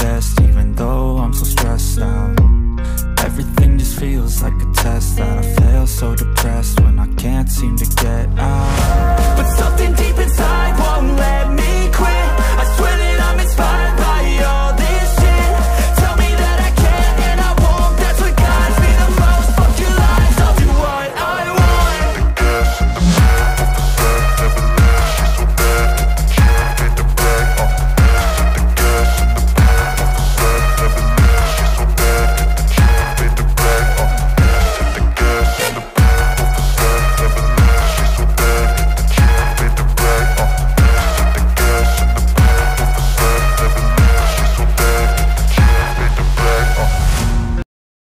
best, even though I'm so stressed out. Everything just feels like a test that I fail, so depressed when I can't seem to get out. But something deep